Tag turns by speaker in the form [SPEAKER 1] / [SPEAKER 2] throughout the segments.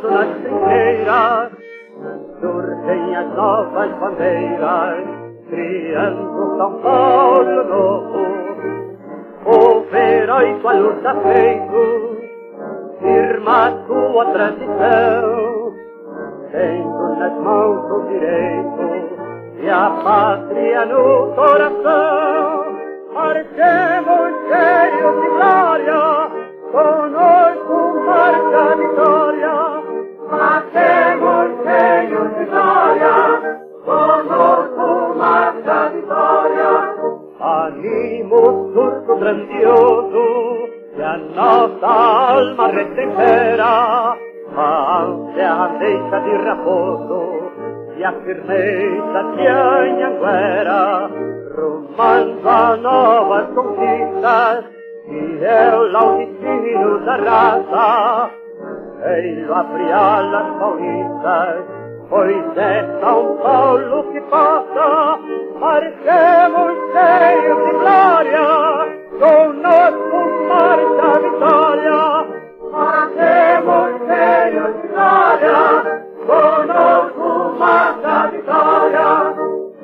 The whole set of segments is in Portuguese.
[SPEAKER 1] quando nas trincheiras surgem as novas bandeiras, criando São Paulo novo. O heróico a luta feito, firma a sua tradição, tendo nas mãos o direito e a pátria no coração. Marchemos cheios de glória, conosco marcha a vitória. Marchemos cheios de glória, conosco marcha a vitória. Animo surto grandioso, que a nossa alma retempera, a ânsia deixa de raposo e a firmeza de Anhanguera, rumando a novas conquistas, e é o laudicínio da raça. Ei-lo abriar las paulistas, pois é São Paulo que passa. Marchemos cheios de glória, conosco marcha a vitória. Marchemos cheios de glória, conosco marcha a vitória.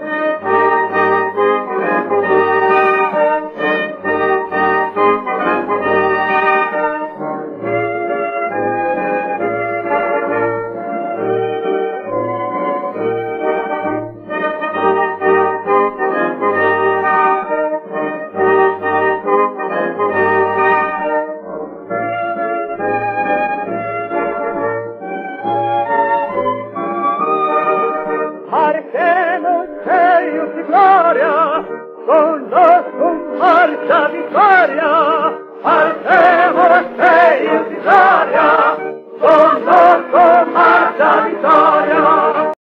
[SPEAKER 1] Conosco marcha a vitória, marchemos cheios de glória, conosco marcha a vitória.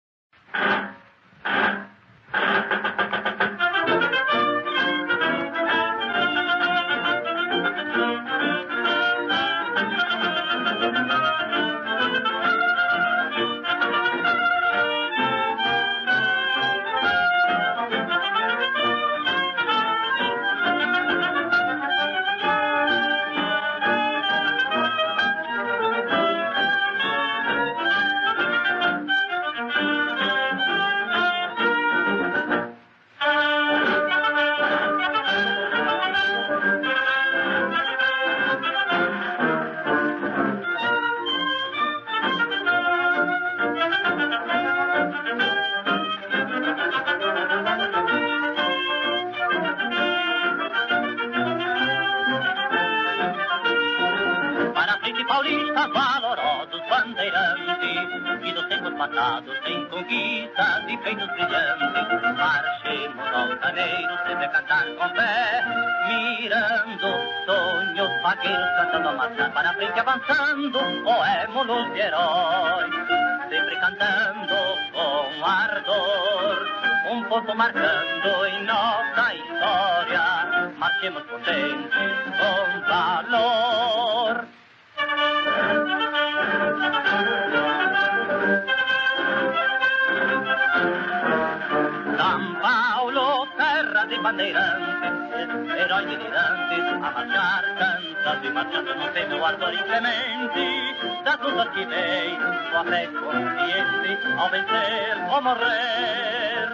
[SPEAKER 1] Paulistas valorosos bandeirantes, que dos tempos passados têm conquistas e feitos brilhantes. Marchemos altaneiros, sempre a cantar com fé, mirando sonhos vaqueiros, cantando a marcha para frente, avançando, poémonos de heróis, sempre cantando com ardor, um ponto marcando em nossa história. Marchemos potentes com valor. São Paulo, terra de bandeirantes, heróis militantes, a marchar, cantando e marchando no tempo ardor inclemente das lutas que vem, sua fé consciente ao vencer ou morrer.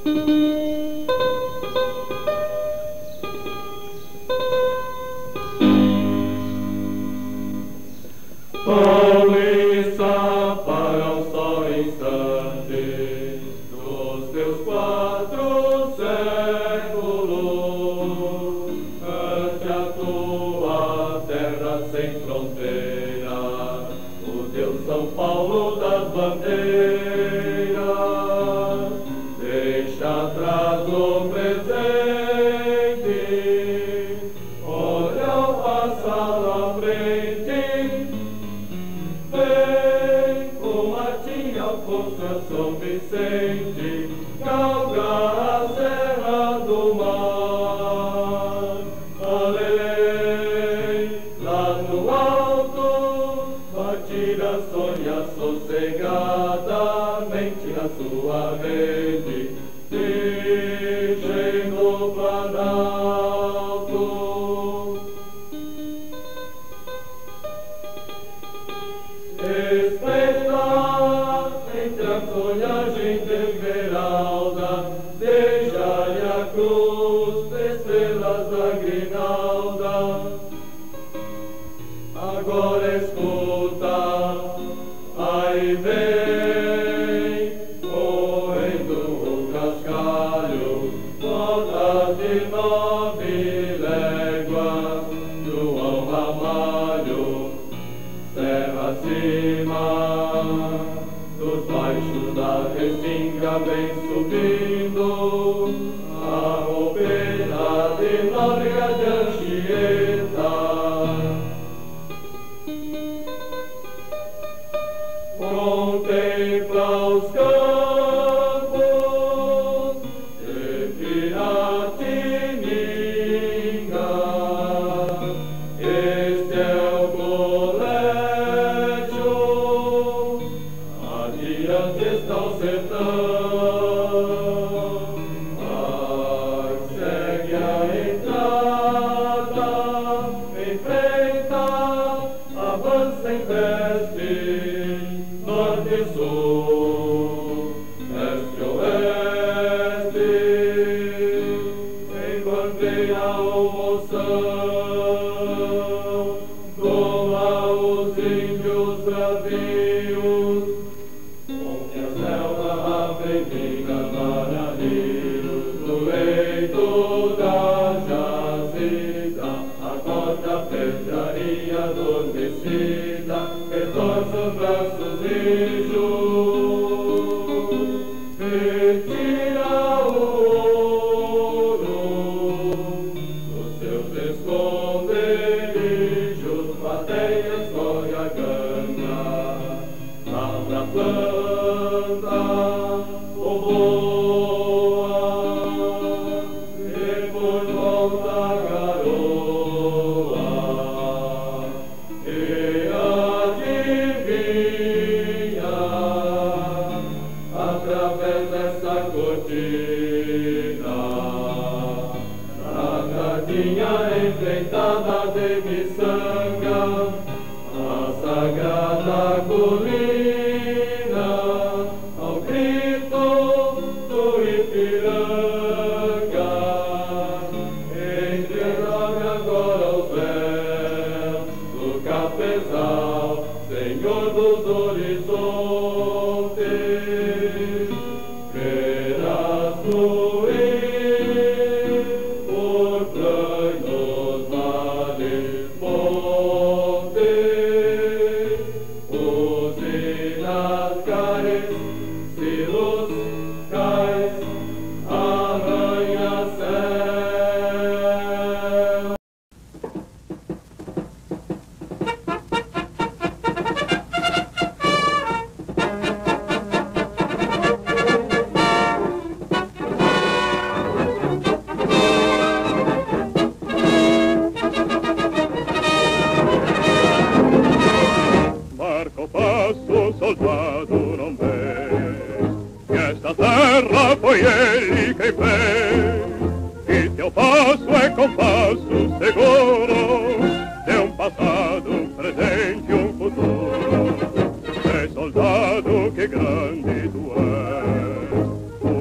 [SPEAKER 2] Que grande tu és, tua terra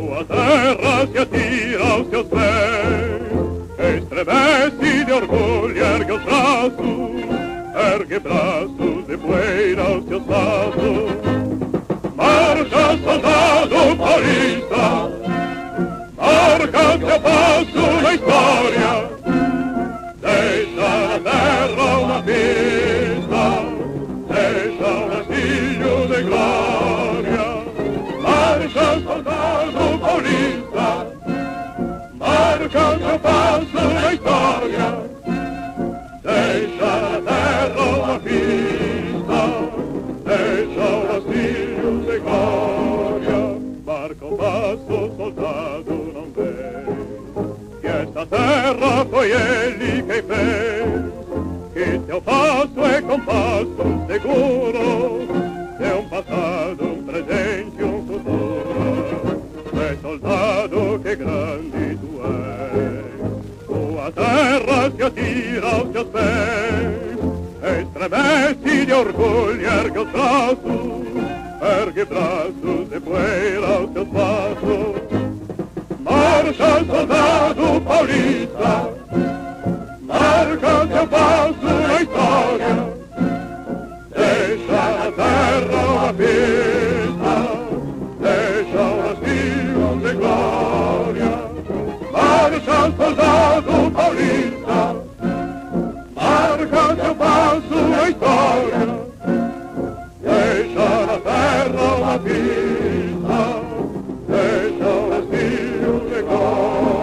[SPEAKER 2] terra se atira aos seus pés, estremece de orgulho e ergue os braços, ergue braços de poeira aos seus passos. Marcha, soldado paulista, marca seu passo na história, deixa na terra uma pista, deixa um rastilho de glória. Marcha, soldado paulista, marca seu passo na história, deixa na terra uma pista, deixa um rastilho de glória. Marca o passo, soldado, não vê que esta terra foi ele quem fez, que seu passo é compasso seguro de um passado, um presente, um futuro. É soldado, que grande tu és, tua terra se atira aos teus pés, estremece de orgulho, ergue os braços, ergue braços de poeira aos teus passos. Marcha, soldado paulista, marca seu passo na história, deixa na terra uma pista, deixa um rastilho de glória. Marcha, soldado paulista, marca seu passo na história, deixa na terra uma pista, deixa um rastilho de glória.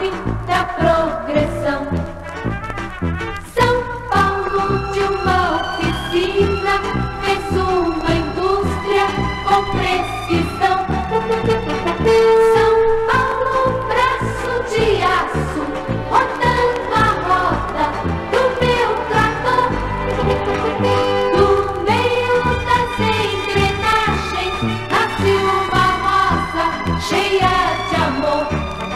[SPEAKER 3] muita progressão. São Paulo de uma oficina fez uma indústria com precisão. São Paulo, braço de aço, rodando a roda do meu trator. Do meio das engrenagens nasce uma rosa cheia de amor.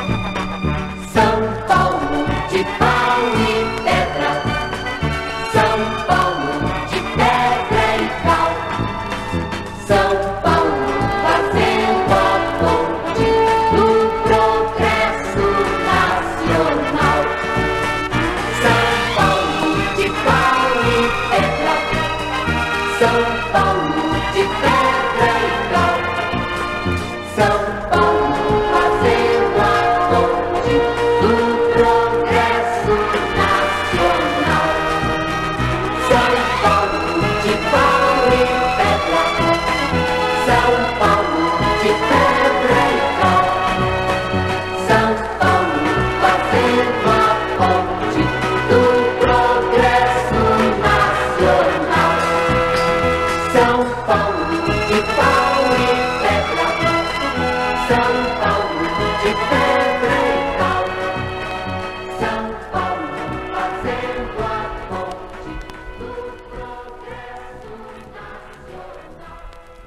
[SPEAKER 3] São Paulo de pau e pedra, São Paulo de pedra e cal, São Paulo fazendo a ponte do progresso nacional. São Paulo de pau e pedra, São Paulo de pedra e cal, São Paulo fazendo a ponte do progresso nacional. São Paulo de pau e pedra, São Paulo de pedra e cal, São Paulo fazendo a ponte do progresso nacional. São Paulo de pau e pedra, São Paulo de pedra e cal, São Paulo fazendo a ponte do progresso nacional.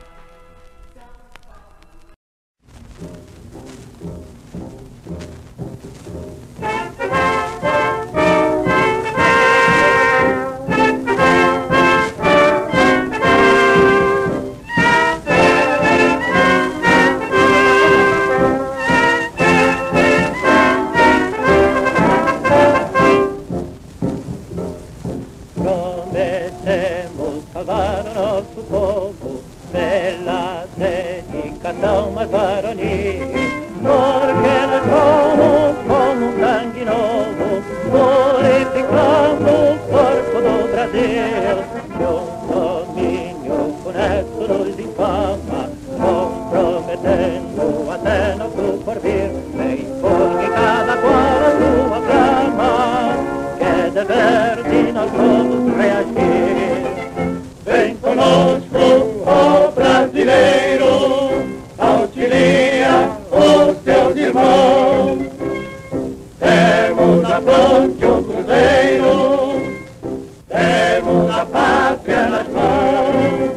[SPEAKER 1] Prometemos salvar o nosso povo pela dedicação mais varonil, porque nós somos como um sangue novo, purificando o corpo do Brasil. Que um domínio funesto nos infama, comprometendo até nosso porvir. Vem porque cada qual a sua flama, que é dever de nós todos reagir.
[SPEAKER 2] Vem conosco, ó brasileiro, auxilia os seus irmãos. Temos na fronte um cruzeiro, temos a pátria nas mãos.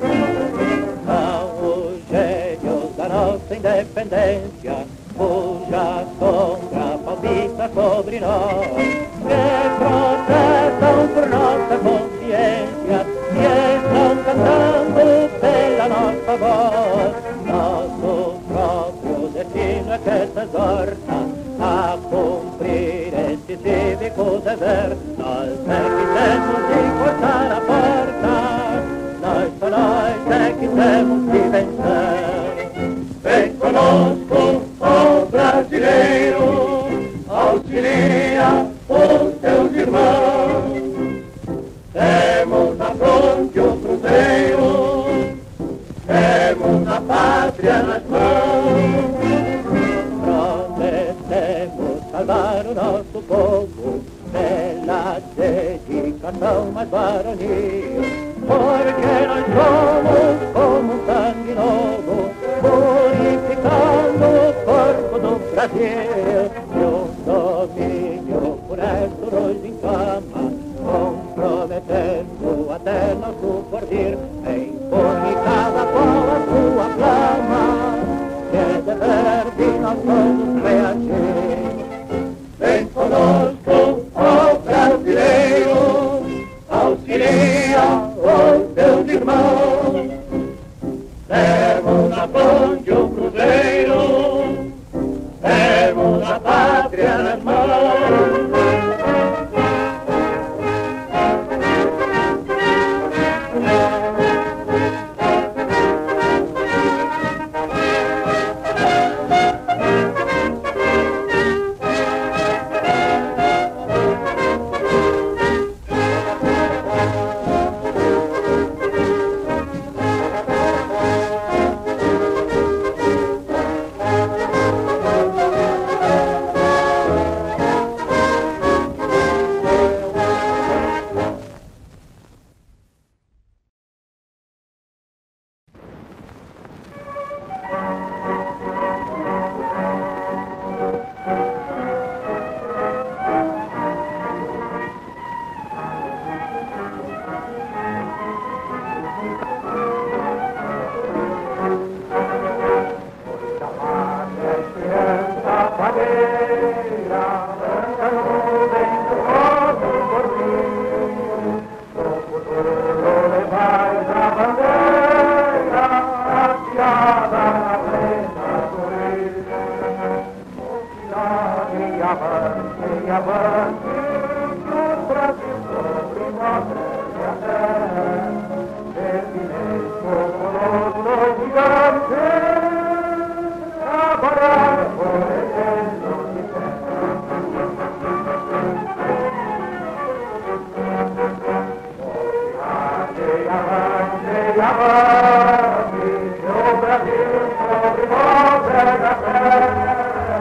[SPEAKER 1] São os gênios da nossa independência, cuja sombra palpita sobre nós, que protestam por nossa consciência e estão cantando pela nossa voz. Nosso próprio destino é que se exorta a cumprir este cívico dever. Nós é que temos de cortar a porta, nós é que temos de vencer.
[SPEAKER 2] Vem conosco, ó brasileiro, auxilia os seus irmãos. Temos na fronte um cruzeiro, temos a pátria nas mãos.
[SPEAKER 1] Prometemos salvar o nosso povo pela dedicação mais varonil, porque nós somos como um sangue novo, purificando o corpo do Brasil. E um domínio funesto nos infama, comprometendo até nosso porvir. Vem porque cada qual a sua flama, que é dever de nós todos reagir.
[SPEAKER 2] Vem conosco, ó brasileiro, auxilia os seus irmãos. Temos na fronte um cruzeiro, temos a pátria nas mãos. avante, avante, o Brasil sobre nossa terra, esse mesmo colosso gigante, trabalhar por eterno de terra. Avante, avante, o Brasil sobre nossa terra,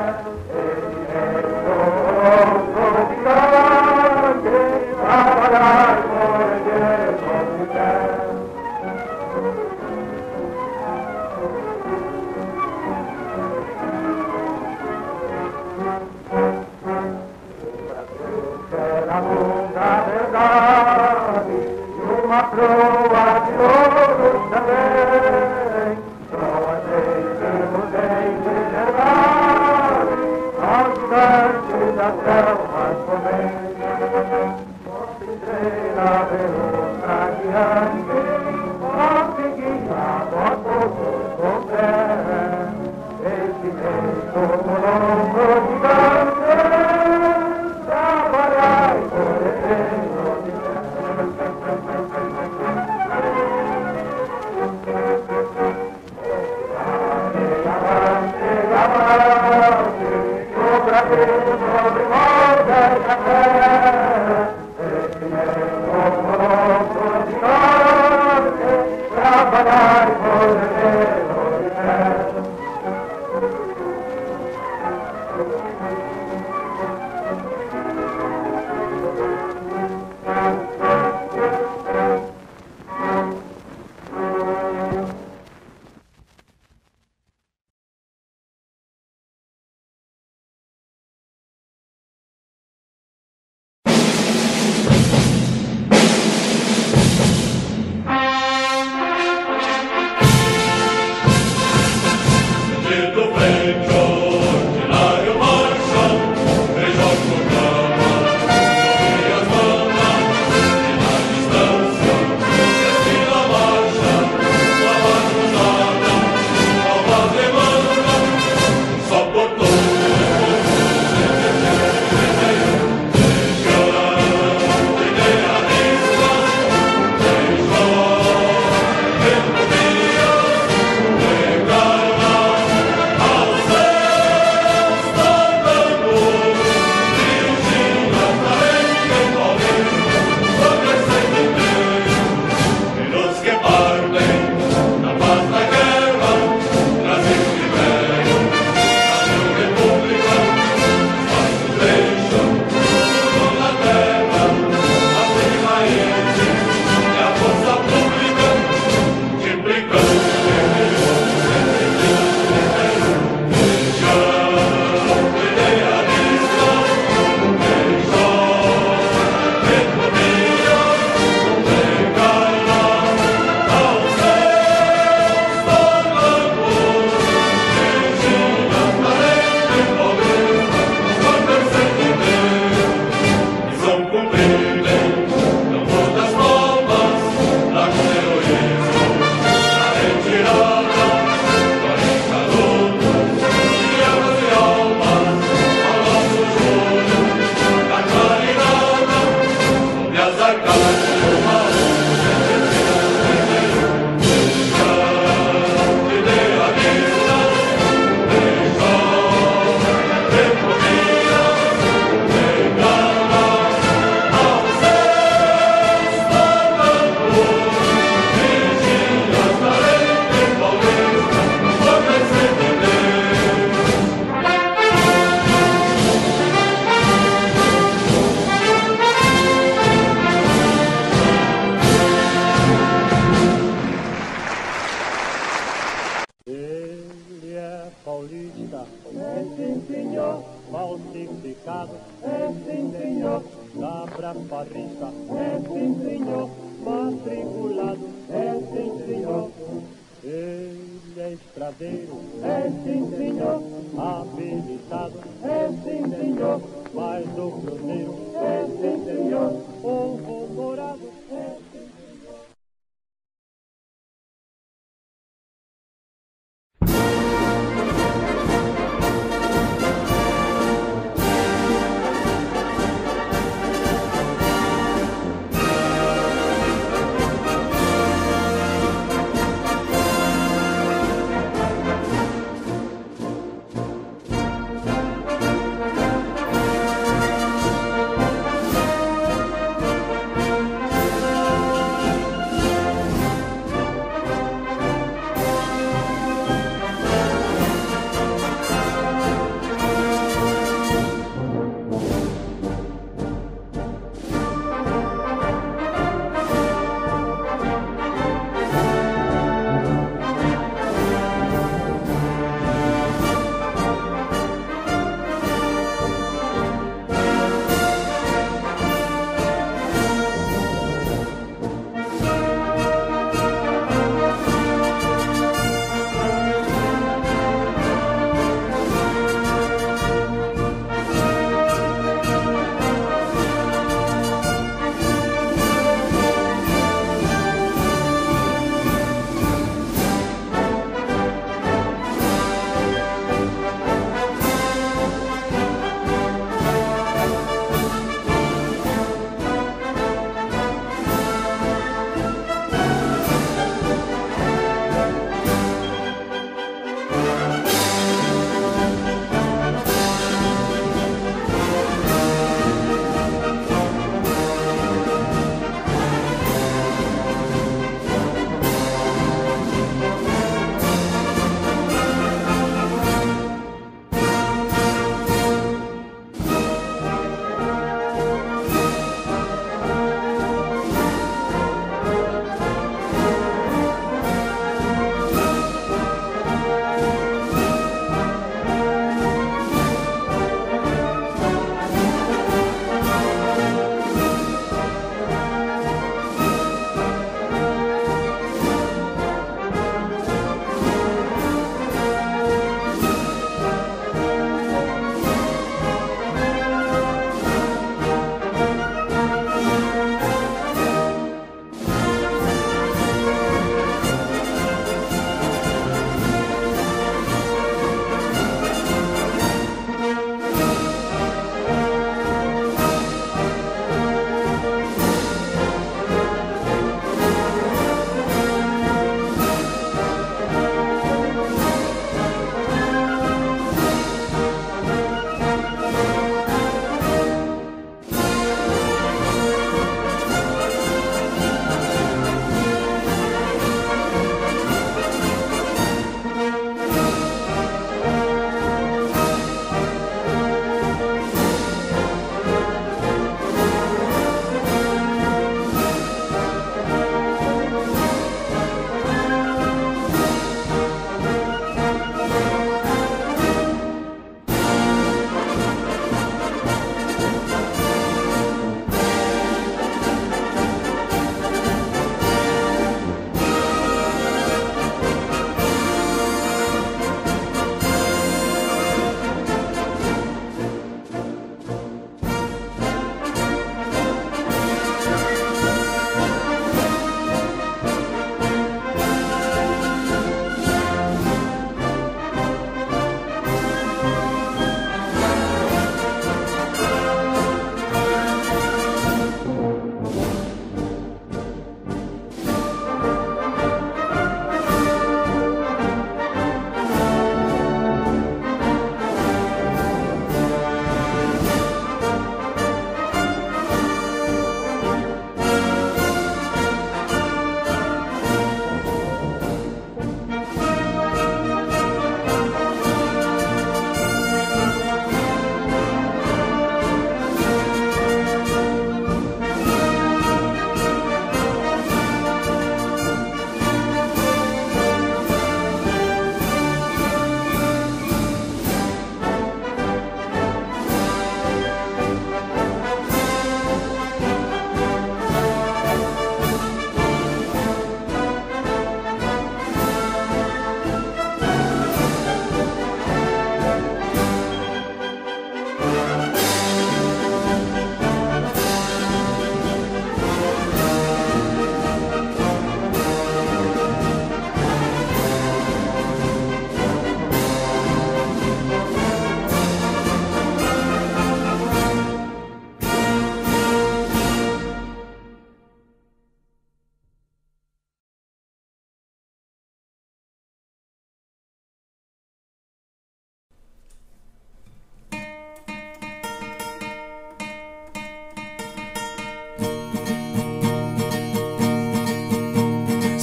[SPEAKER 2] uma proa de ouro também, proa de preservar aos gigantes da selva comem. Nossa estrela veloz adiante, a seguir a todos com fé, esse mesmo colombo gigante, trabalhar por eterno de terra.
[SPEAKER 4] falsificado, é sim senhor, cabra farrista, é sim senhor, matriculado, é sim senhor. Ele é estradeiro, é sim senhor, habilitado, é sim senhor, faz do cruzeiro, é sim senhor, ovo morado, é sim senhor.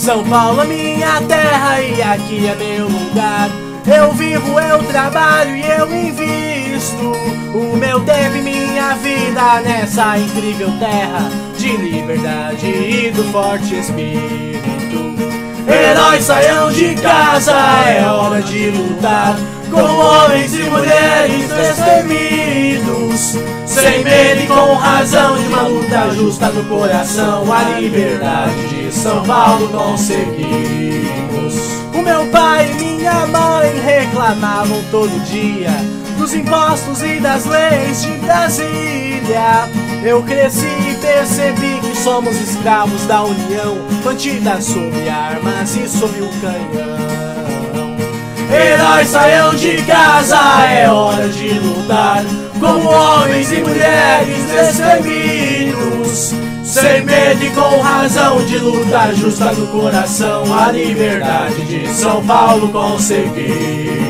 [SPEAKER 5] São Paulo é minha terra e aqui é meu lugar. Eu vivo, eu trabalho e eu invisto o meu tempo e minha vida nessa incrível terra de liberdade e do forte espírito. Heróis saiam de casa, é hora de lutar, como homens e mulheres destemidos, sem medo e com razão de uma luta justa no coração. A liberdade de São Paulo conseguimos. O meu pai e minha mãe reclamavam todo dia dos impostos e das leis de Brasília. Eu cresci e percebi que somos escravos da União, mantida sob armas e sob o canhão. Heróis saiam de casa, é hora de lutar, como homens e mulheres destemidos, sem medo e com razão de luta justa no coração. A liberdade de São Paulo conseguimos.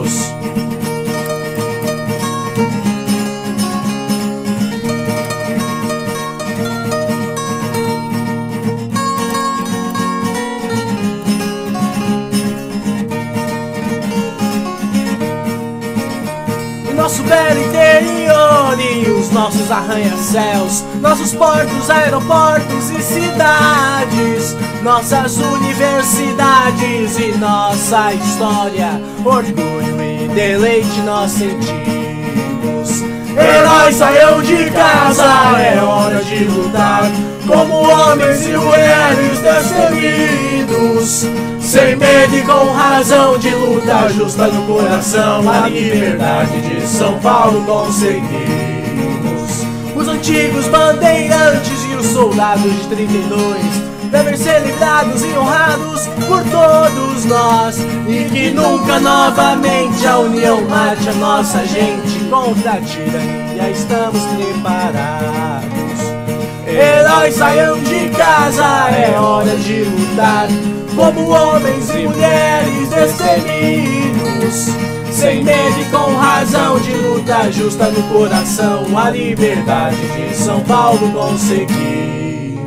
[SPEAKER 5] Nosso belo interior e os nossos arranha-céus, nossos portos, aeroportos e cidades, nossas universidades e nossa história, orgulho e deleite nós sentimos. Heróis saiam de casa, é hora de lutar, como homens e mulheres destemidos, sem medo e com razão de luta justa no coração. A liberdade de São Paulo conseguimos. Os antigos bandeirantes e os soldados de 32 devem ser lembrados e honrados por todos nós, e que nunca novamente a união mate a nossa gente. Contra a tirania estamos preparados. Heróis saiam de casa, é hora de lutar, como homens e mulheres destemidos, sem medo e com razão de luta justa no coração. A liberdade de São Paulo conseguimos.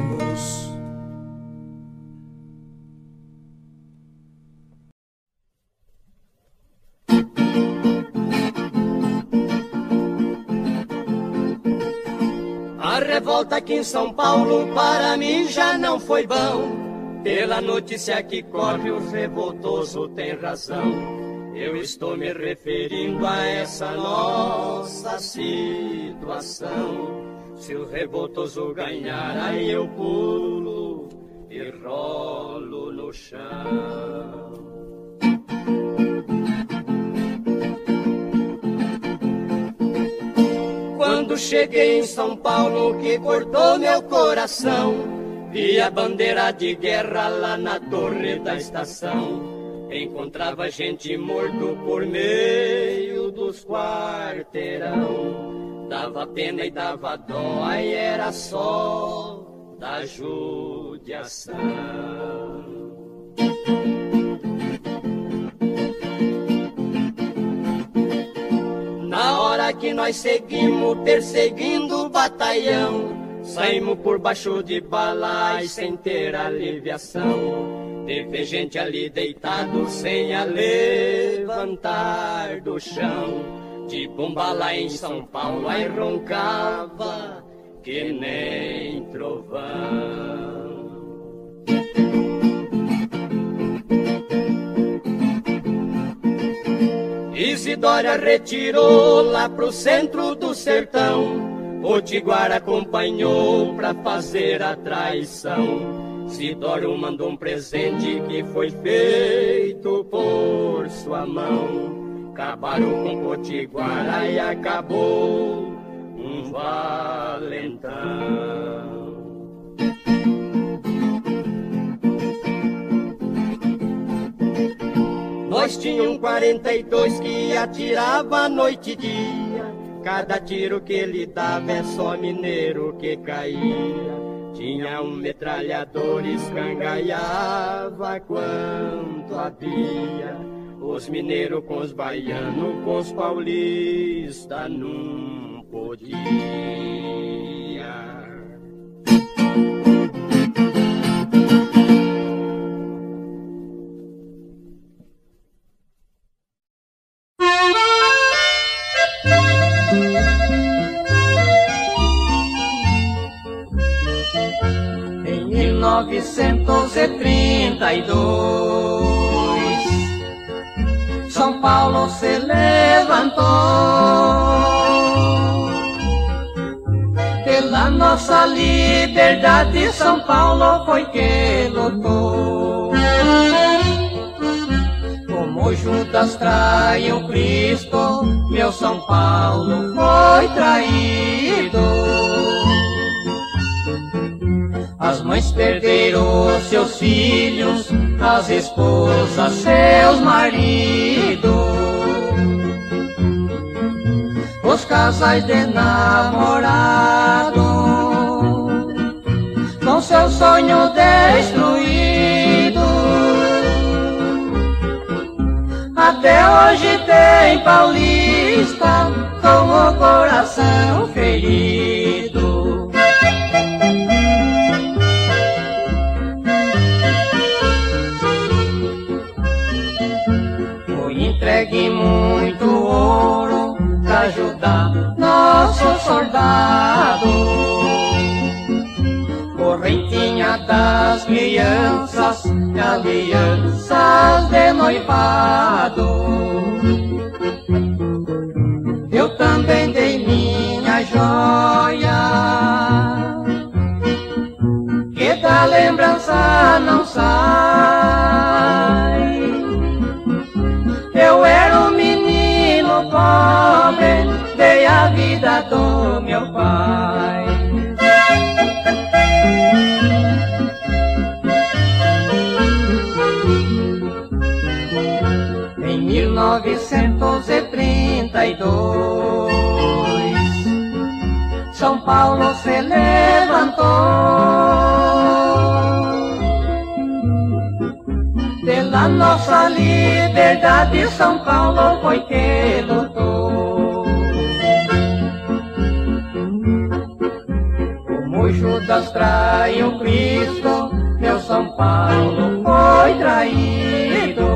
[SPEAKER 6] A revolta aqui em São Paulo para mim já não foi bom. Pela notícia que corre, o revoltoso tem razão. Eu estou me referindo a essa nossa situação. Se o revoltoso ganhar, aí eu pulo e rolo no chão. Quando cheguei em São Paulo, que cortou meu coração, vi a bandeira de guerra lá na torre da estação. Encontrava gente morto por meio dos quarteirão. Dava pena e dava dó, aí era só da judiação. Na hora que nós seguimos perseguindo o batalhão, saímos por baixo de bala e sem ter aliviação. Teve gente ali deitado sem a levantar do chão. De bomba lá em São Paulo, aí roncava que nem trovão. Isidória retirou lá pro centro do sertão. Potiguar acompanhou pra fazer a traição. Isidório mandou um presente que foi feito por sua mão. Acabaram com Potiguar e acabou um valentão. Nós tínhamos 42 que atirava noite e dia. Cada tiro que ele dava é só mineiro que caía. Tinha um metralhador, escangaiava quanto havia. Os mineiros com os baianos, com os paulistas não podia. 1932, São Paulo se levantou. Pela nossa liberdade, São Paulo foi que lutou. Como Judas traiu Cristo, meu São Paulo foi traído. As mães perderam seus filhos, as esposas seus maridos. Os casais de namorado, com seu sonho destruído. Até hoje tem paulista com o coração ferido. Foi entregue muito ouro pra ajudar nosso soldado. Correntinha das crianças, alianças de noivado. Eu também dei minha joia, que da lembrança não sai. Eu era um menino pobre, dei a vida do meu pai. Em 1932, São Paulo se levantou. Pela nossa liberdade, São Paulo foi que lutou. Como Judas traiu Cristo, meu São Paulo foi traído.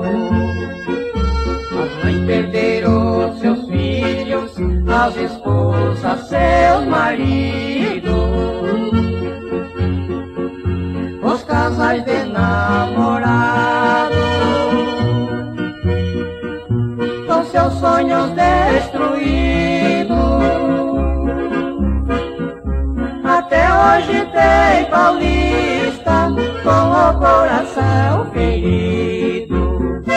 [SPEAKER 6] As mães perderam seus filhos, as esposas seus maridos. Os casais de namorado, com seus sonhos destruídos. Até hoje tem paulista com o coração ferido.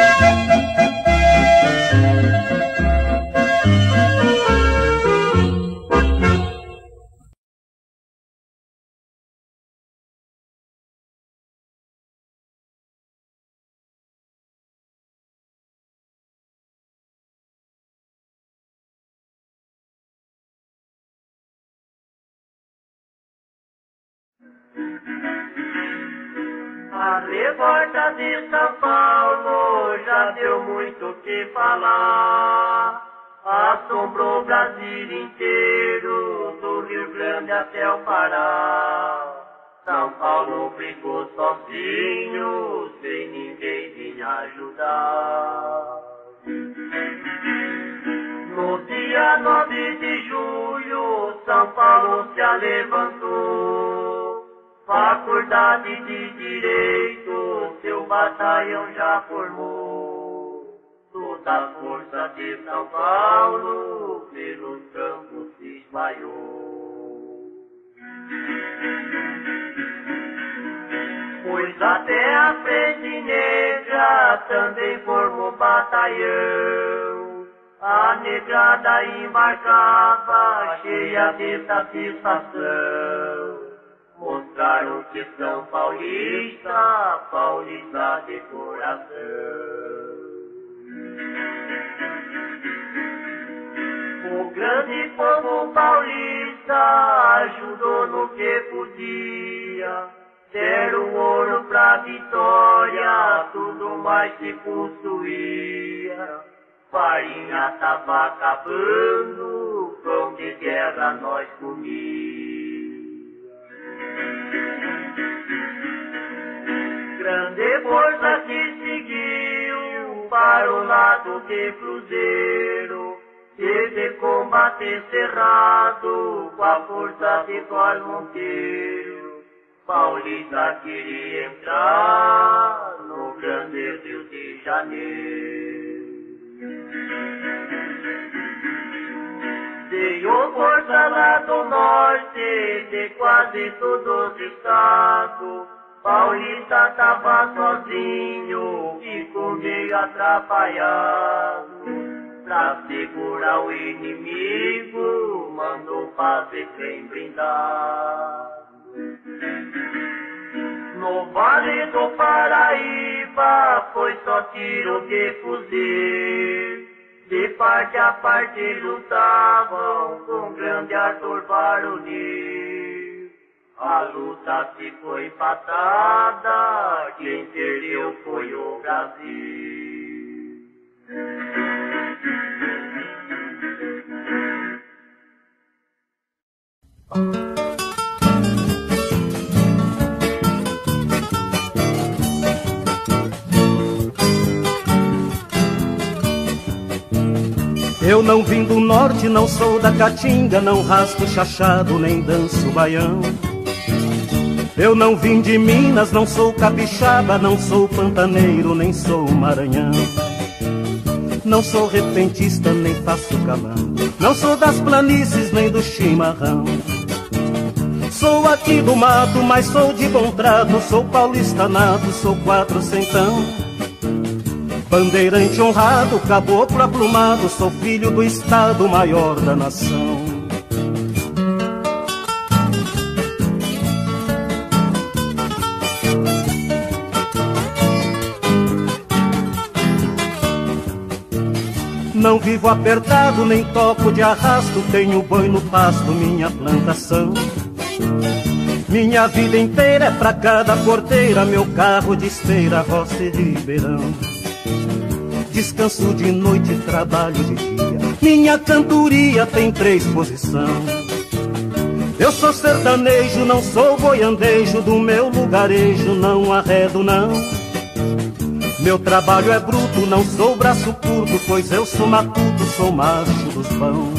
[SPEAKER 1] A revolta de São Paulo já deu muito o que falar. Assombrou o Brasil inteiro, do Rio Grande até o Pará. São Paulo ficou sozinho, sem ninguém vir ajudar. No dia 9 de julho, São Paulo se levantou. Faculdade de Direito, seu batalhão já formou. Toda a força de São Paulo, pelos campos se espalhou. Pois até a Frente Negra também formou batalhão. A negrada embarcava, cheia de satisfação. Mostraram que são paulista, paulista de coração. O grande povo paulista ajudou no que podia. Deram ouro pra vitória, tudo mais se construía. Farinha tava acabando, pão de guerra nós comíamos. Grande força que seguiu para o lado de Cruzeiro, teve combate encerrado com a força de Cor Monteiro.
[SPEAKER 7] Paulista queria entrar no grande Rio de Janeiro. Deu força lá do norte, de quase todos os estados. Paulista tava sozinho, ficou meio atrapalhado. Pra segurar o inimigo, mandou fazer trem blindado. No Vale do Paraíba foi só tiro de fuzil. De parte a parte lutavam com grande ardor varonil. A luta ficou empatada, quem perdeu foi o Brasil.
[SPEAKER 8] Eu não vim do norte, não sou da caatinga, não raspo chachado, nem danço baião. Eu não vim de Minas, não sou capixaba, não sou pantaneiro, nem sou maranhão. Não sou repentista, nem faço galão, não sou das planícies, nem do chimarrão. Sou aqui do mato, mas sou de bom trato, sou paulista nato, sou quatrocentão. Bandeirante honrado, caboclo aplumado, sou filho do estado maior da nação. Não vivo apertado, nem toco de arrasto, tenho boi no pasto, minha plantação. Minha vida inteira é pra cada porteira, meu carro de esteira, roça e ribeirão. Descanso de noite, trabalho de dia, minha cantoria tem 3 posições. Eu sou sertanejo, não sou boiandejo, do meu lugarejo não arredo não. Meu trabalho é bruto, não sou braço curto, pois eu sou matuto, sou macho dos bons.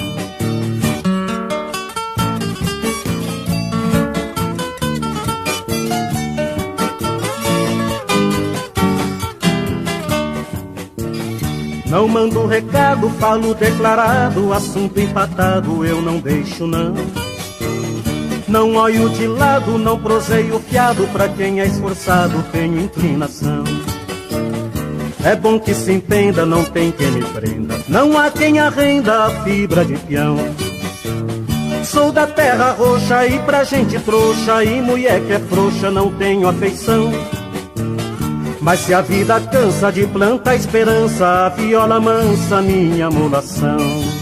[SPEAKER 8] Não mando recado, falo declarado, assunto empatado eu não deixo não. Não olho de lado, não proseio fiado, pra quem é esforçado tenho inclinação. É bom que se entenda, não tem quem me prenda, não há quem arrenda a fibra de peão. Sou da terra roxa e pra gente trouxa, e mulher que é frouxa não tenho afeição. Mas se a vida cansa de planta a esperança, a viola mansa minha molação.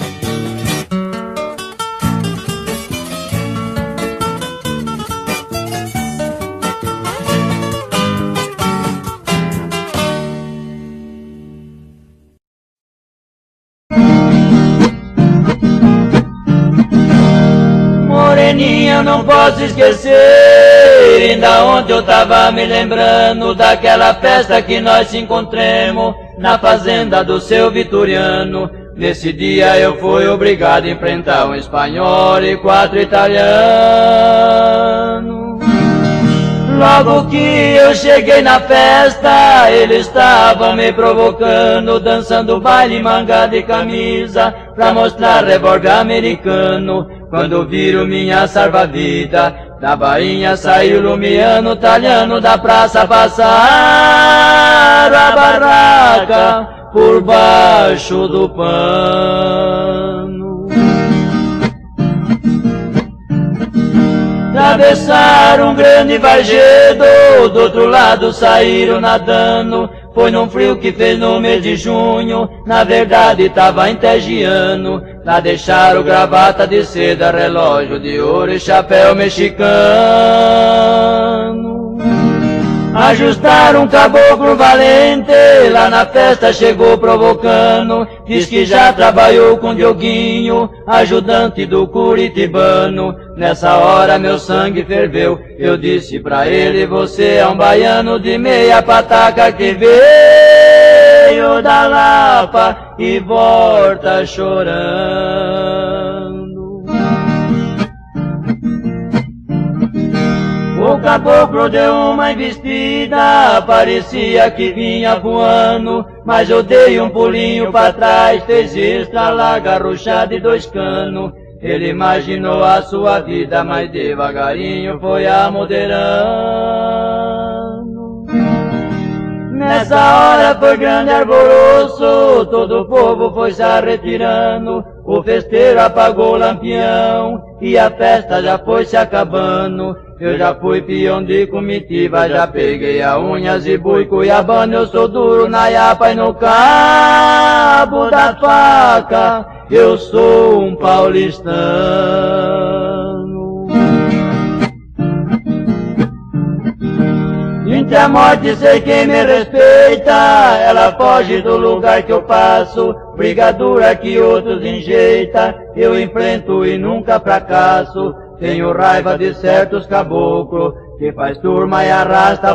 [SPEAKER 9] Moreninha, eu não posso esquecer, ainda ontem eu tava me lembrando daquela festa que nós se encontremos na fazenda do seu Vitoriano. Nesse dia eu fui obrigado a enfrentar um espanhol e 4 italianos. Logo que eu cheguei na festa, eles estavam me provocando, dançando baile mangada e camisa, pra mostrar revólver americano. Quando viram minha salva-vida, da bainha saiu lumiano, italiano da praça passaram a barraca por baixo do pano. Atravessaram um grande vargedo, do outro lado saíram nadando. Foi num frio que fez no mês de junho, na verdade tava entegiano. Lá deixaram gravata de seda, relógio de ouro e chapéu mexicano. Ajustaram um caboclo valente, lá na festa chegou provocando. Diz que já trabalhou com Dioguinho, ajudante do curitibano. Nessa hora meu sangue ferveu, eu disse pra ele: você é um baiano de meia pataca que veio da Lapa e volta chorando. O caboclo deu uma investida, parecia que vinha voando, mas eu dei um pulinho pra trás, fez estralar, garruchada e 2 canos. Ele imaginou a sua vida, mas devagarinho foi amoderando. Nessa hora foi grande alvoroço, todo o povo foi se retirando, o festeiro apagou o lampião e a festa já foi se acabando. Eu já fui peão de comitiva, já peguei a unhas e bui cuiabano, eu sou duro na iapa e no cabo da faca, eu sou um paulistano. Entre a morte sei quem me respeita, ela foge do lugar que eu passo, briga dura que outros enjeita, eu enfrento e nunca fracasso. Tenho raiva de certos caboclos que faz turma e arrasta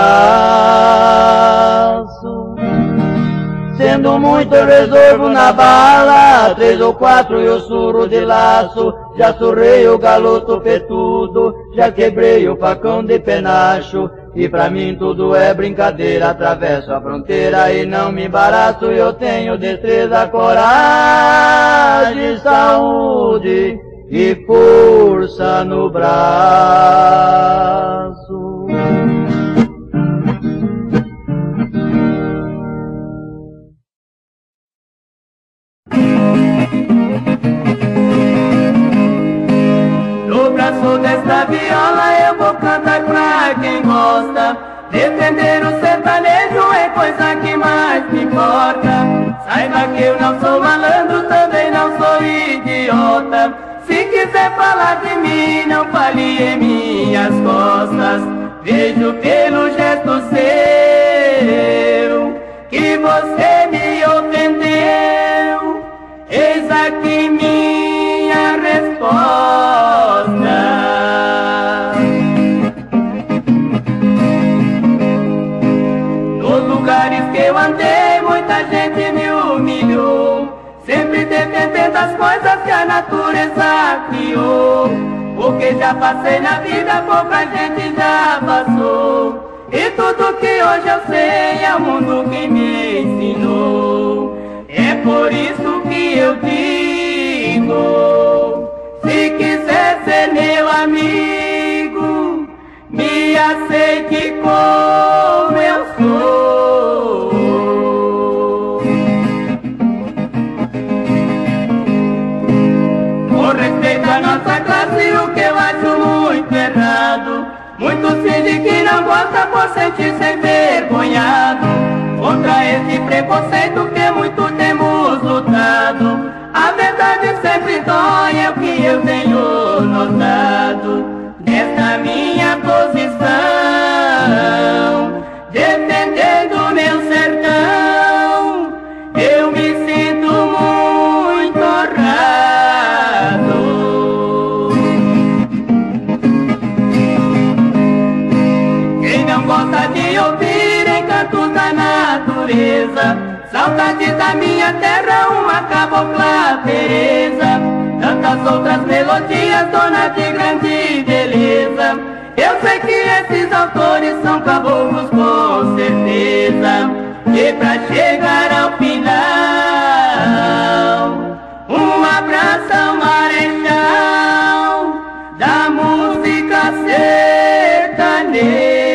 [SPEAKER 9] bagaço. Sendo muito resolvo na bala, 3 ou 4 eu surro de laço, já surrei o galoto petudo, já quebrei o facão de penacho, e pra mim tudo é brincadeira, atravesso a fronteira e não me embaraço, eu tenho destreza, coragem, saúde e força no braço.
[SPEAKER 10] No braço desta viola eu vou cantar pra quem gosta, defender o sertanejo é coisa que mais me importa. Saiba que eu não sou malandro, também não sou idiota. Se quiser falar de mim, não fale em minhas costas. Vejo pelo gesto seu que você me ofendeu. Eis aqui minha resposta. Nos lugares que eu andei, muita gente me humilhou, sempre defendendo as coisas que a natureza criou. O que já passei na vida, pouca gente já passou, e tudo que hoje eu sei é o mundo que me ensinou. É por isso que eu digo, se quiser ser meu amigo, me aceite como eu sou. Com respeito à nossa classe, o que eu acho muito errado, muitos fingem que não gostam por sentir-se envergonhado. Contra esse preconceito que muito temos lutado, a verdade sempre dói, é o que eu tenho notado. Nesta minha posição, defendendo meu sertão, eu me sinto muito honrado. Quem não gosta de ouvir encantos da natureza, saudade da minha terra, uma cabocla Teresa, tantas outras melodias, dona de grande beleza. Eu sei que esses autores são caboclos com certeza, e pra chegar ao final, um abraço ao marechal da música sertaneja.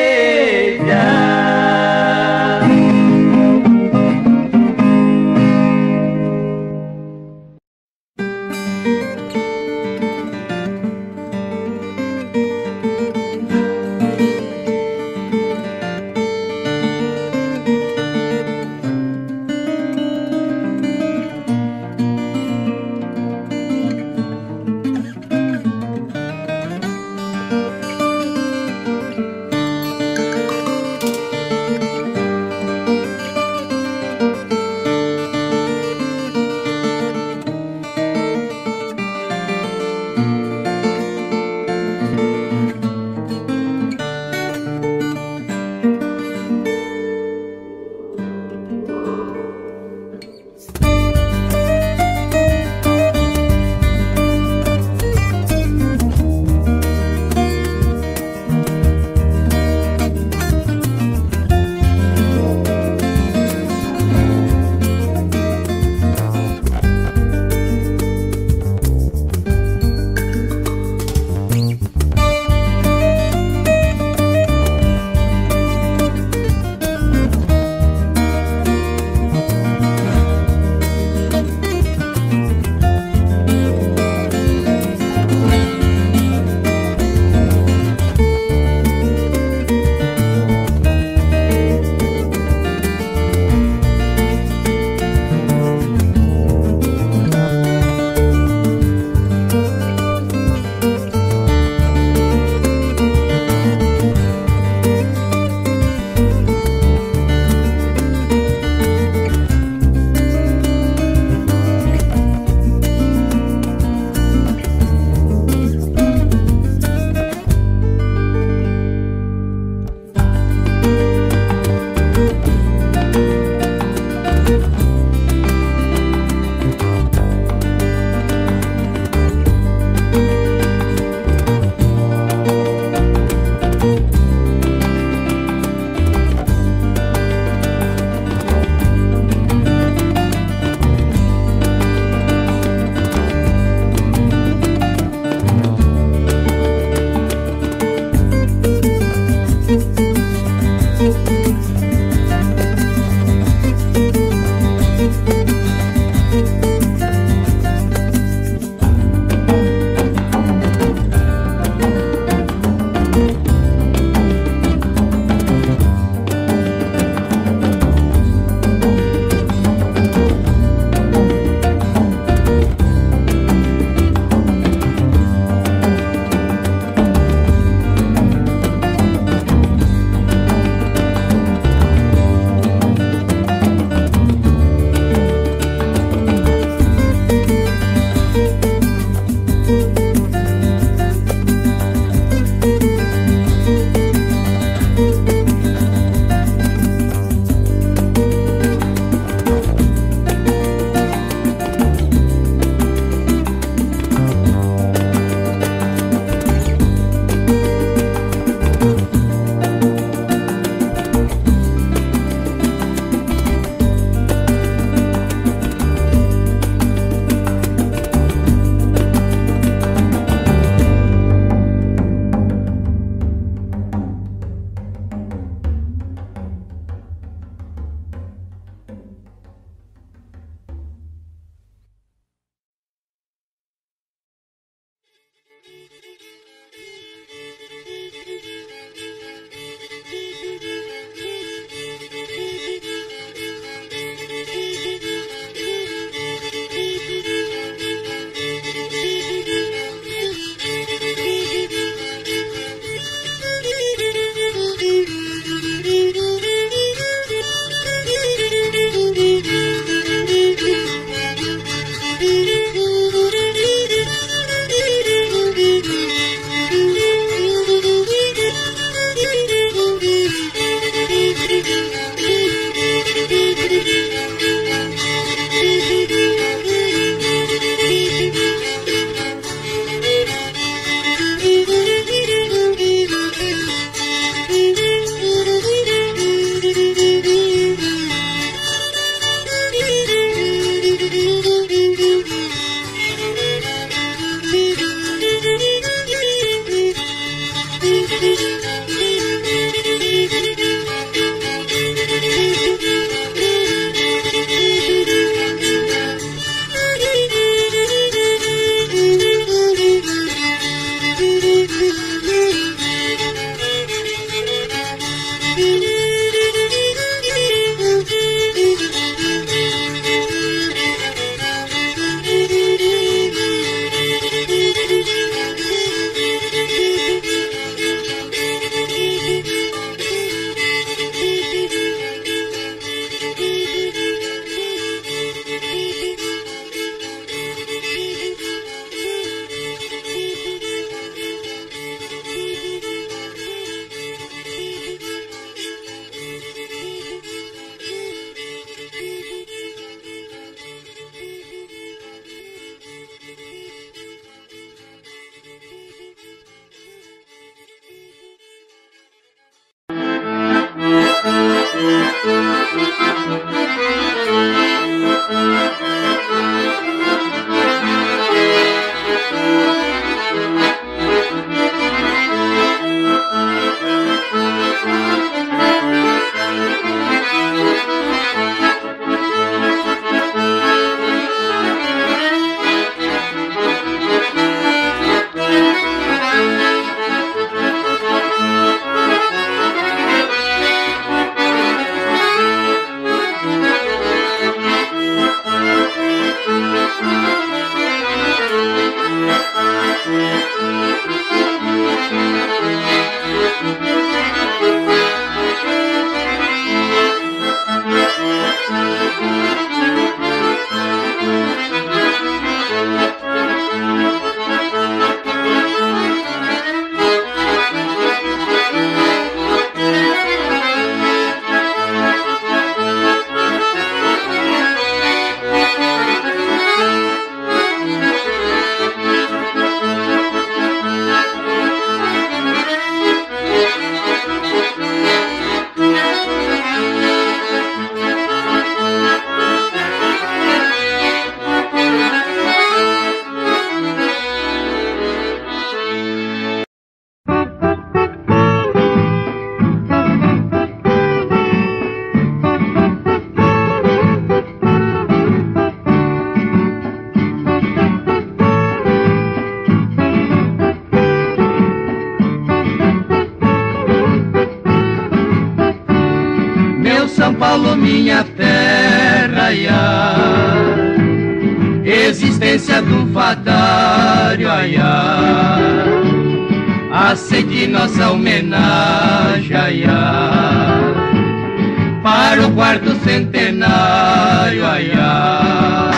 [SPEAKER 10] dia do fadário, ai, ai, aceite nossa homenagem, ai, ai, para o quarto centenário, ai, ai.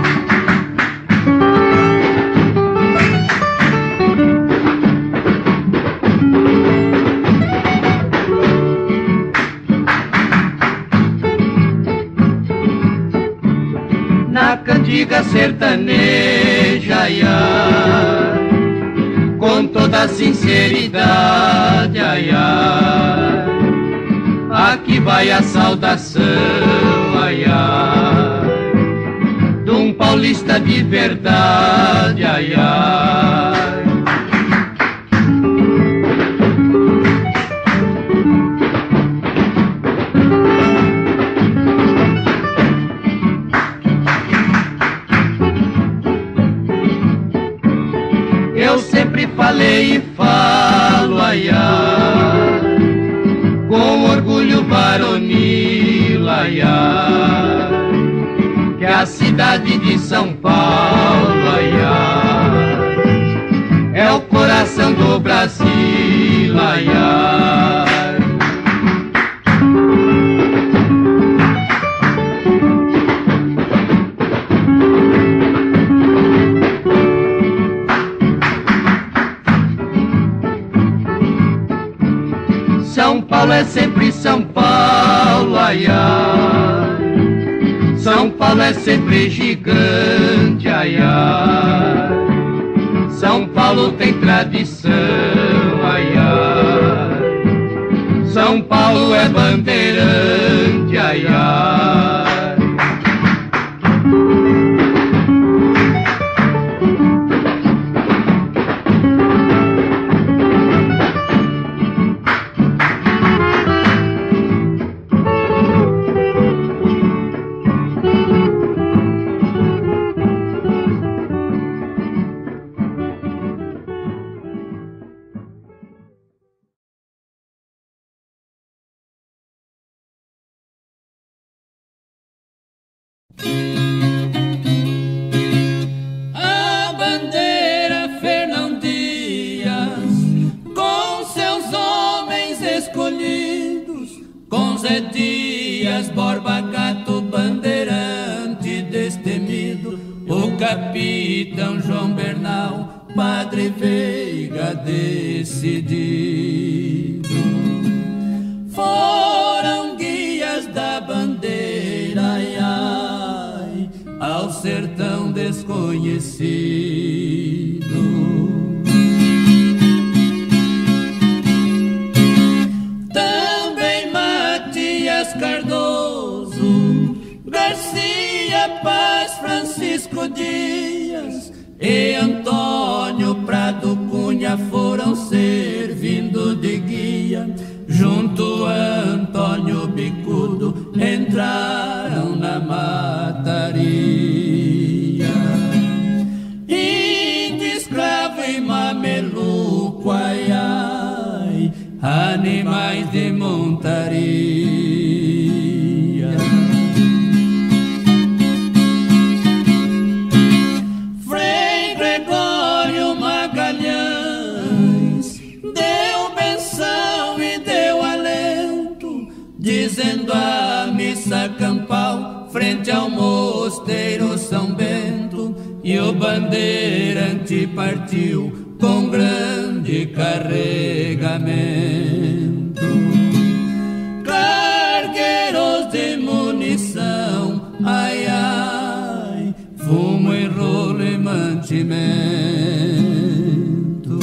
[SPEAKER 10] Na cantiga sertaneja, ai, ai, com toda a sinceridade, ai, ai, aqui vai a saudação, ai, ai, de um paulista de verdade, ai, ai. Eu sempre falei e falo, ai, ai, com orgulho varonil, ai, ai, que a cidade de São Paulo, ai, ai, é o coração do Brasil, ai, ai. São Paulo é sempre São Paulo, ai, ai, São Paulo é sempre gigante, ai, ai, São Paulo tem tradição, ai, ai, São Paulo é bandeirante, ai, ai.
[SPEAKER 11] A bandeira Fernão Dias, com seus homens escolhidos, com Zé Dias, Borba Gato, bandeirante destemido, o capitão João Bernal, Padre Veiga decidido. Foram guias da bandeira, ai, ai, ao sertão desconhecido. Também Matias Cardoso, Garcia Paz, Francisco Dias e Antônio Prado Cunha foram servindo de guia. Junto a Antônio Bicudo entraram na mataria. Índio, escravo e mameluco, ai, ai, animais de montaria. Frei Gregório Magalhães deu benção e deu alento, dizendo a missa campal frente ao mosteiro São Bento, e o bandeirante partiu com grande carregamento. Cargueiros de munição, ai, ai, fumo e rolo e mantimento.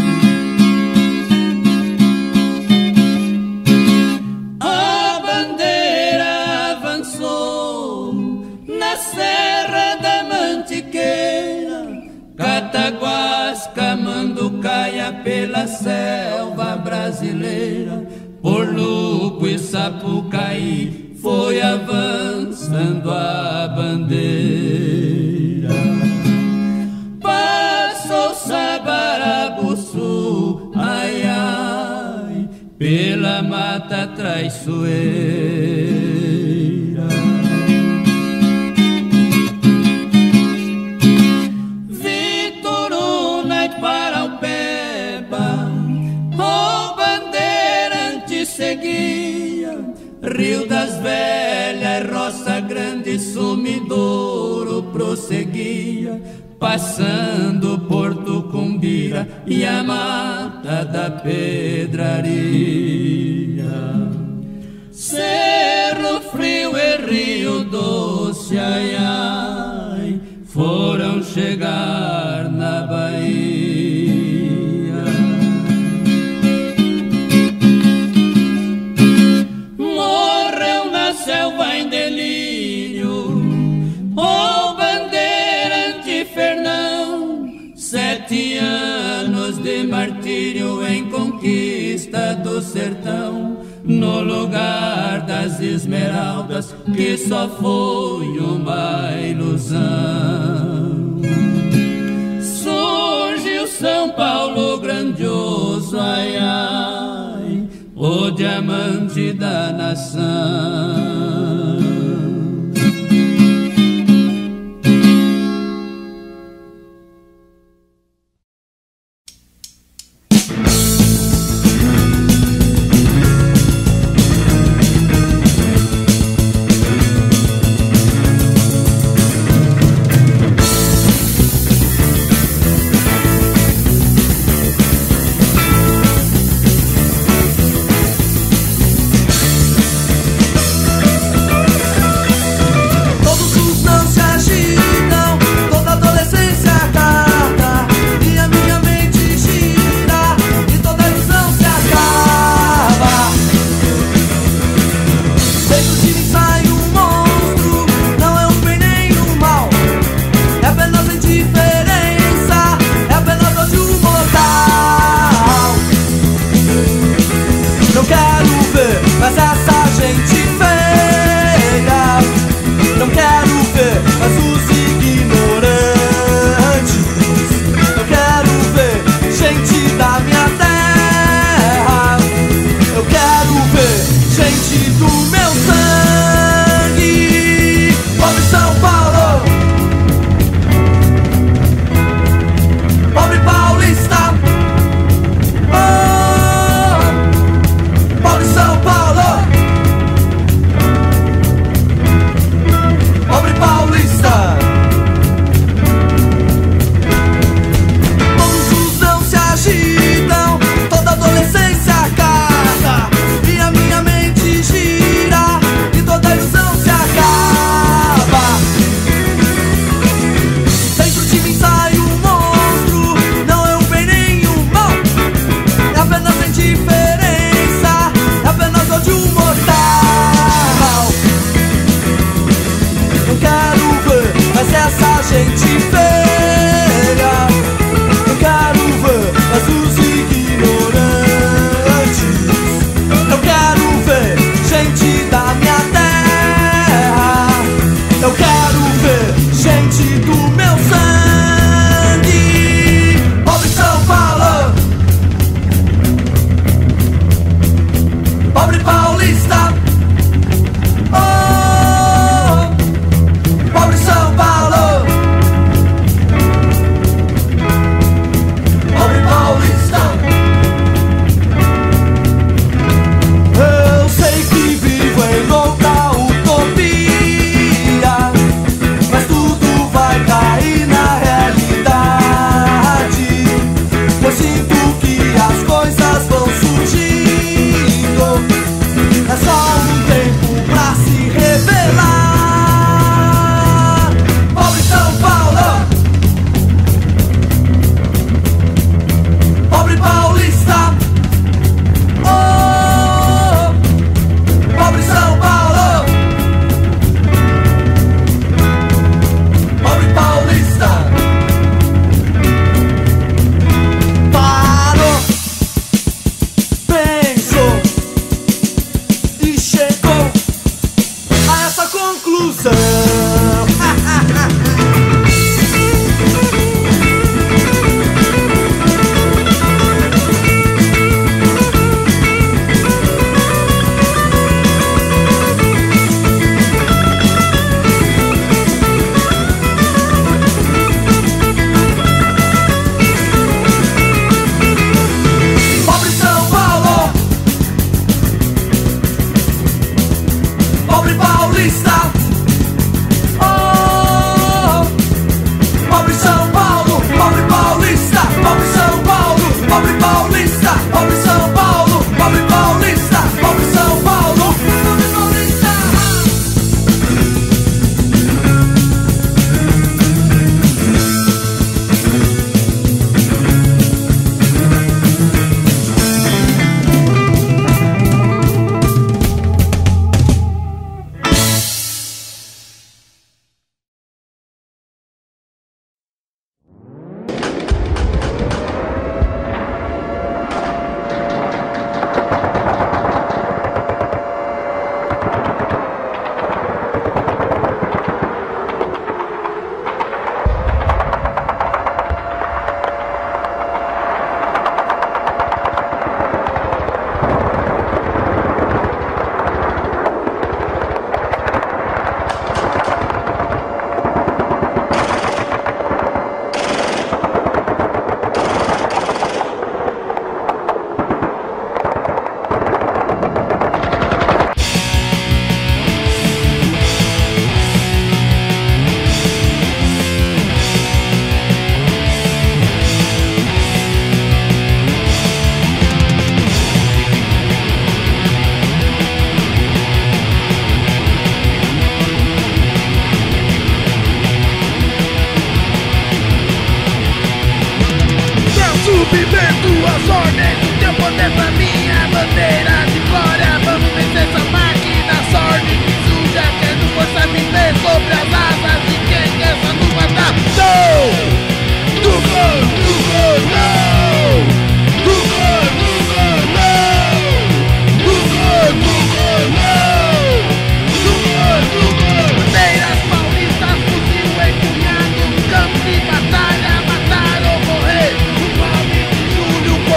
[SPEAKER 11] A bandeira avançou na Serra da Mantiqueira, Cataguasca, Manducaia, pela selva brasileira, por Luco e Sapucaí foi avançando a bandeira. Passou Sabarabuçu, ai, ai, pela mata traiçoeira. Rio das Velhas, Roça Grande, Sumidouro prosseguia, passando por Tucumbira e a Mata da Pedraria. Cerro Frio e Rio Doce, ai, ai, foram chegar na Bahia. Morreu na selva em delírio o bandeirante Fernão, 7 anos de martírio em conquista do sertão, no lugar das esmeraldas, que só foi uma ilusão. Surgiu São Paulo grandioso, ai, ai, o diamante da nação.
[SPEAKER 5] Toda adolescência cata e a minha mente gira, e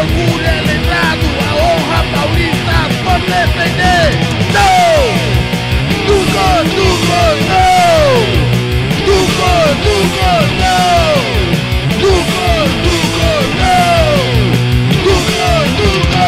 [SPEAKER 12] orgulho é lembrado, a honra paulista por defender. Não! Dugo, Dugo, não! Dugo, Dugo, não! Dugo, Dugo, não! Dugo, Dugo!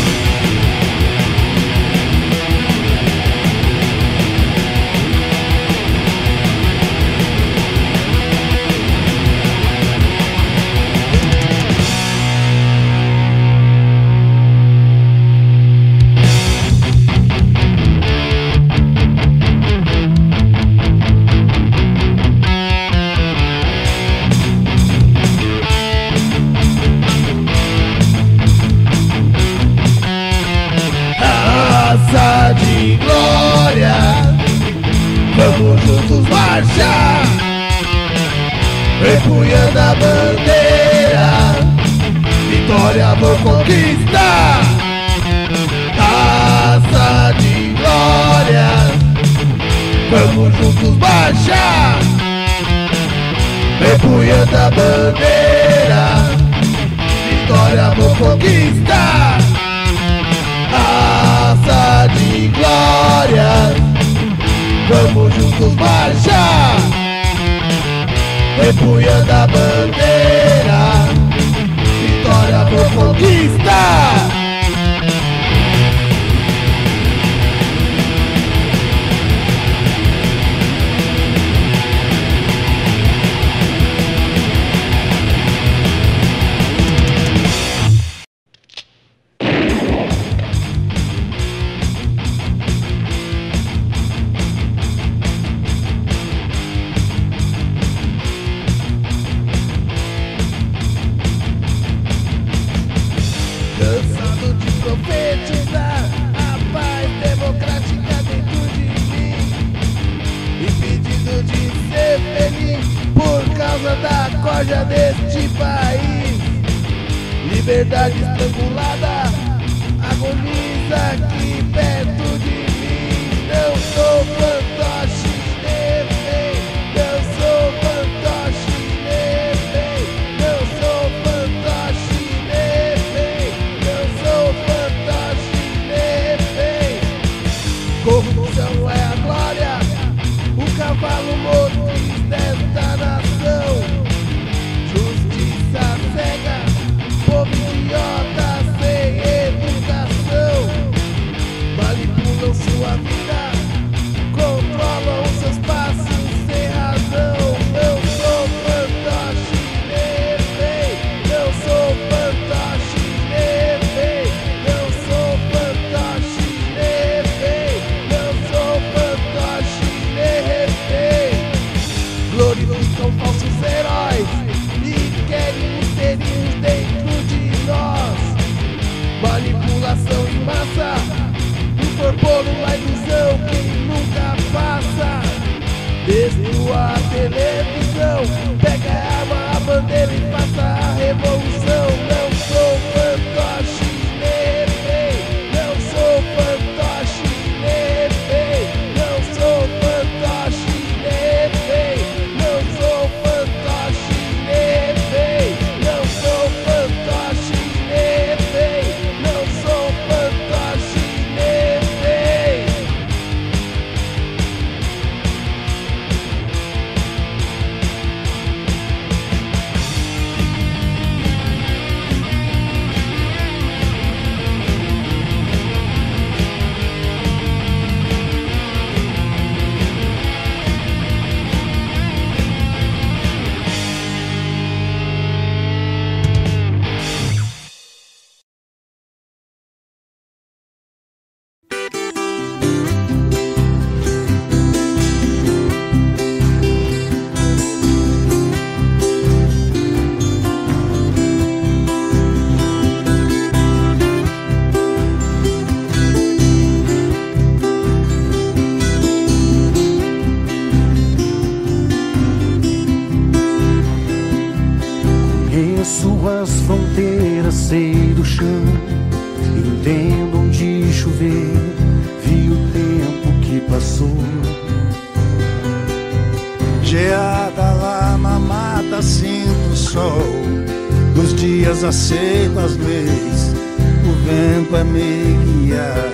[SPEAKER 12] De glória, vamos juntos marchar, empunhando a bandeira, vitória vou conquistar. Taça de glória, vamos juntos marchar, empunhando a bandeira, vitória vou conquistar. Taça de glória, vamos juntos marchar, empunhando a bandeira, vitória vou conquistar. Cansado de profetizar a paz democrática dentro de mim, impedido de ser feliz por causa da corja deste país. Liberdade estrangulada agoniza aqui perto de mim. Não sou fantoche, não sou fantoche, não sou fantoche, não sou fantoche. Corrupção é a glória, o cavalo motriz desta nação. Justiça cega, povo idiota sem educação. Manipulam sua vida, controlam seus passos sem razão. Eu sou fantoche, não sou fantoche, não sou fantoche, não sou fantoche. Glorificam falsos heróis e querem mistérios dentro de nós. Manipulação em massa, incorpora uma ilusão que nunca passa. Destrua a televisão, pega a arma, a bandeira e faça a revolução. Não sou fantoche, não sou fantoche, não sou fantoche, não sou fantoche, não sou fantoche, não sou fantoche.
[SPEAKER 8] Suas fronteiras sei do chão, entendo onde chover, vi o tempo que passou.
[SPEAKER 13] Geada lá na mata, sinto o sol dos dias dias aceito as leis, o vento a me guiar.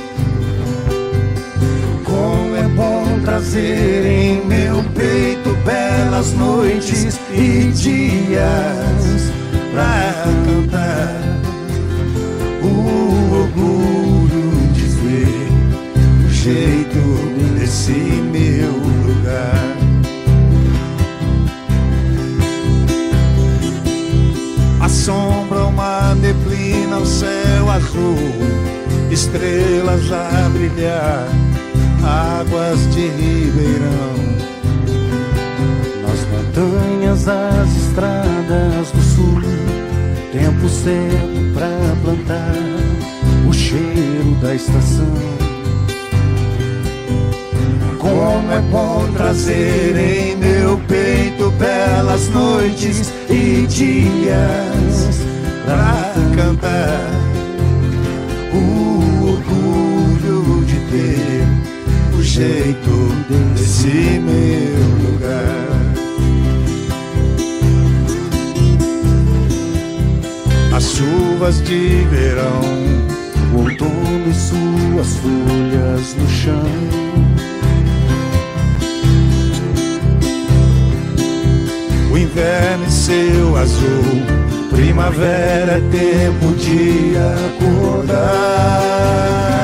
[SPEAKER 13] Como é bom trazer em meu peito belas noites e dias pra cantar. O orgulho de ver o jeito desse meu lugar. Assombra uma neblina, o céu azul, estrelas a brilhar, águas de ribeirão.
[SPEAKER 8] Nas montanhas, as estradas do sul, tempo certo pra plantar, o cheiro da estação.
[SPEAKER 13] Como é bom trazer em meu peito belas noites e dias pra cantar. O orgulho de ter o jeito desse meu lugar. As chuvas de verão,
[SPEAKER 8] o outono e suas folhas no chão.
[SPEAKER 13] O inverno e seu azul, primavera é tempo de acordar.